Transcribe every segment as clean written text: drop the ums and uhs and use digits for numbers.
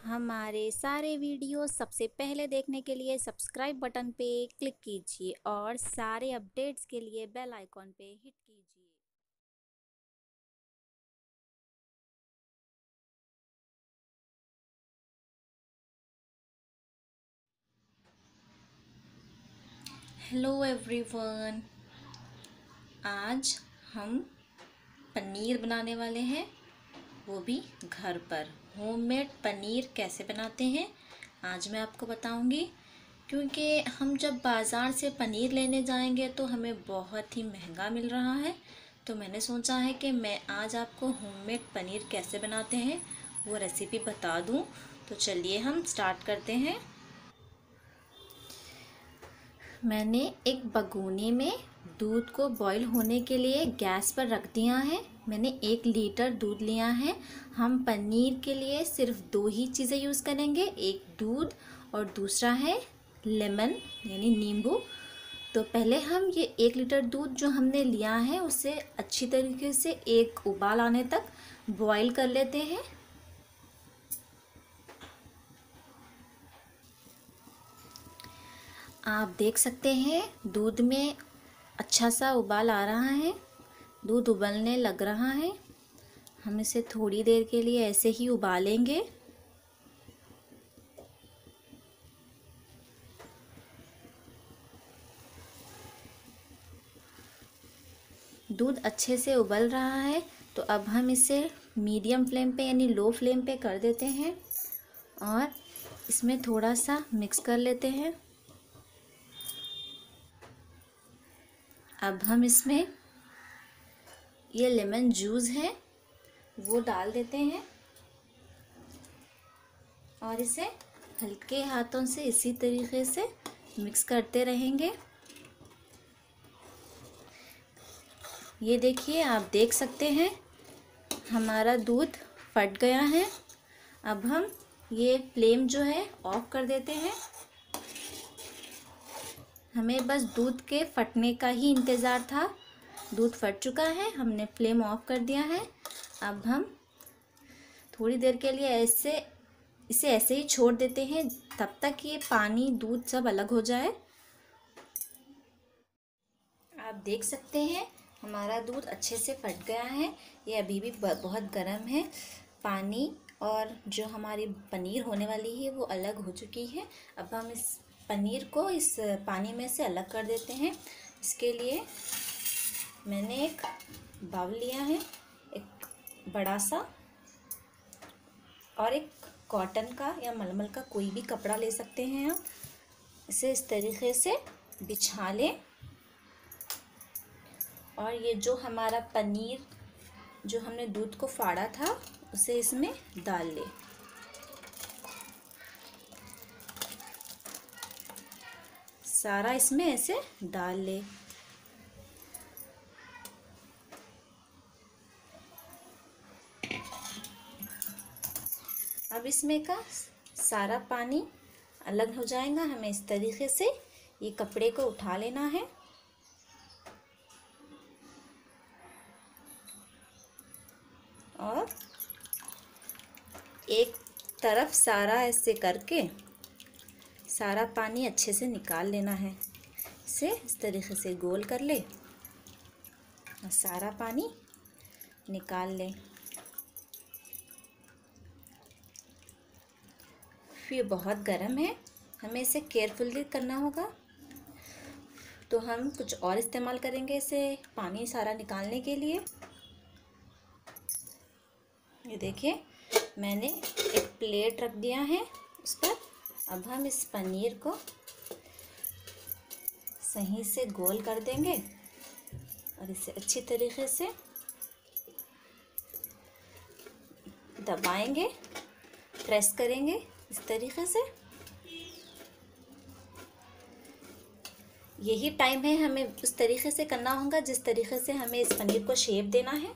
हमारे सारे वीडियो सबसे पहले देखने के लिए सब्सक्राइब बटन पे क्लिक कीजिए और सारे अपडेट्स के लिए बेल आइकॉन पे हिट कीजिए। हेलो एवरीवन, आज हम पनीर बनाने वाले हैं, वो भी घर पर। होममेड पनीर कैसे बनाते हैं आज मैं आपको बताऊंगी। क्योंकि हम जब बाज़ार से पनीर लेने जाएंगे तो हमें बहुत ही महंगा मिल रहा है, तो मैंने सोचा है कि मैं आज आपको होममेड पनीर कैसे बनाते हैं वो रेसिपी बता दूं। तो चलिए हम स्टार्ट करते हैं। मैंने एक भगोने में दूध को बॉईल होने के लिए गैस पर रख दिया है। मैंने 1 लीटर दूध लिया है। हम पनीर के लिए सिर्फ 2 ही चीज़ें यूज़ करेंगे, एक दूध और दूसरा है लेमन यानी नींबू। तो पहले हम ये 1 लीटर दूध जो हमने लिया है उसे अच्छी तरीके से एक उबाल आने तक बॉईल कर लेते हैं। आप देख सकते हैं दूध में अच्छा सा उबाल आ रहा है, दूध उबलने लग रहा है। हम इसे थोड़ी देर के लिए ऐसे ही उबालेंगे। दूध अच्छे से उबल रहा है तो अब हम इसे मीडियम फ्लेम पे यानी लो फ्लेम पे कर देते हैं और इसमें थोड़ा सा मिक्स कर लेते हैं। अब हम इसमें ये लेमन जूस है वो डाल देते हैं और इसे हल्के हाथों से इसी तरीके से मिक्स करते रहेंगे। ये देखिए, आप देख सकते हैं हमारा दूध फट गया है। अब हम ये फ्लेम जो है ऑफ कर देते हैं। हमें बस दूध के फटने का ही इंतज़ार था। दूध फट चुका है, हमने फ्लेम ऑफ कर दिया है। अब हम थोड़ी देर के लिए इसे ऐसे ही छोड़ देते हैं तब तक ये पानी दूध सब अलग हो जाए। आप देख सकते हैं हमारा दूध अच्छे से फट गया है। ये अभी भी बहुत गर्म है। पानी और जो हमारी पनीर होने वाली है वो अलग हो चुकी है। अब हम इस पनीर को इस पानी में से अलग कर देते हैं। इसके लिए मैंने एक बाउल लिया है, एक बड़ा सा, और एक कॉटन का या मलमल का कोई भी कपड़ा ले सकते हैं आप। इसे इस तरीके से बिछा लें और ये जो हमारा पनीर जो हमने दूध को फाड़ा था उसे इसमें डाल लें। सारा इसमें ऐसे डाल लें। अब इसमें का सारा पानी अलग हो जाएगा। हमें इस तरीके से ये कपड़े को उठा लेना है और एक तरफ सारा ऐसे करके सारा पानी अच्छे से निकाल लेना है। इसे इस तरीके से गोल कर ले और सारा पानी निकाल लें। फिर बहुत गर्म है, हमें इसे केयरफुली करना होगा। तो हम कुछ और इस्तेमाल करेंगे इसे पानी सारा निकालने के लिए। ये देखिए, मैंने एक प्लेट रख दिया है उस पर। अब हम इस पनीर को सही से गोल कर देंगे और इसे अच्छी तरीके से दबाएंगे, प्रेस करेंगे इस तरीके से। यही टाइम है, हमें उस तरीके से करना होगा जिस तरीके से हमें इस पनीर को शेप देना है।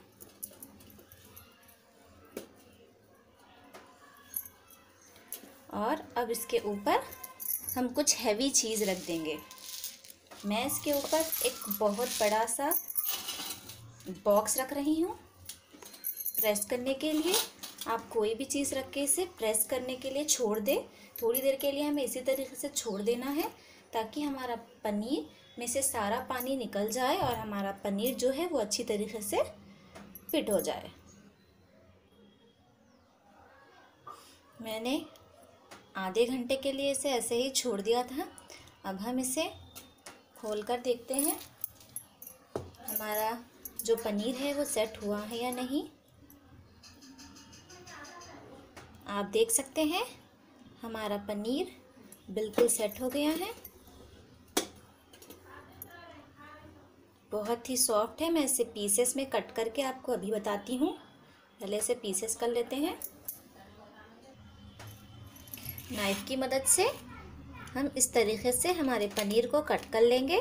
और अब इसके ऊपर हम कुछ हैवी चीज़ रख देंगे। मैं इसके ऊपर एक बहुत बड़ा सा बॉक्स रख रही हूँ प्रेस करने के लिए। आप कोई भी चीज़ रख के इसे प्रेस करने के लिए छोड़ दें। थोड़ी देर के लिए हमें इसी तरीके से छोड़ देना है ताकि हमारा पनीर में से सारा पानी निकल जाए और हमारा पनीर जो है वो अच्छी तरीके से फिट हो जाए। मैंने आधे घंटे के लिए इसे ऐसे ही छोड़ दिया था। अब हम इसे खोल कर देखते हैं हमारा जो पनीर है वो सेट हुआ है या नहीं। आप देख सकते हैं हमारा पनीर बिल्कुल सेट हो गया है, बहुत ही सॉफ्ट है। मैं इसे पीसेस में कट करके आपको अभी बताती हूँ। पहले इसे पीसेस कर लेते हैं। नाइफ़ की मदद से हम इस तरीके से हमारे पनीर को कट कर लेंगे।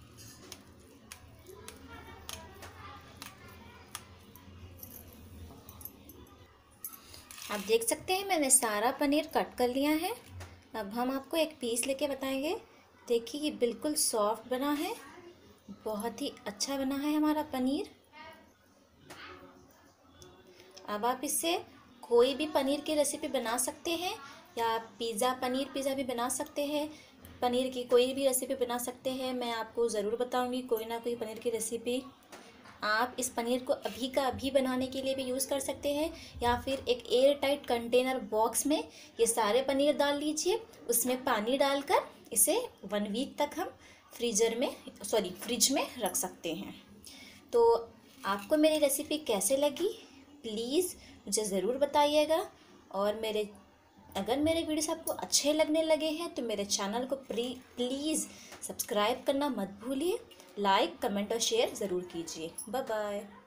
आप देख सकते हैं मैंने सारा पनीर कट कर लिया है। अब हम आपको एक पीस लेके बताएंगे। देखिए ये बिल्कुल सॉफ्ट बना है, बहुत ही अच्छा बना है हमारा पनीर। अब आप इससे कोई भी पनीर की रेसिपी बना सकते हैं या पनीर पिज़्ज़ा भी बना सकते हैं। पनीर की कोई भी रेसिपी बना सकते हैं। मैं आपको ज़रूर बताऊंगी कोई ना कोई पनीर की रेसिपी। आप इस पनीर को अभी का अभी बनाने के लिए भी यूज़ कर सकते हैं या फिर एक एयर टाइट कंटेनर बॉक्स में ये सारे पनीर डाल लीजिए, उसमें पानी डालकर इसे 1 वीक तक हम फ्रिज में रख सकते हैं। तो आपको मेरी रेसिपी कैसे लगी प्लीज़ मुझे ज़रूर बताइएगा। और अगर मेरे वीडियोस आपको अच्छे लगने लगे हैं तो मेरे चैनल को प्लीज़ सब्सक्राइब करना मत भूलिए। लाइक कमेंट और शेयर ज़रूर कीजिए। Bye bye.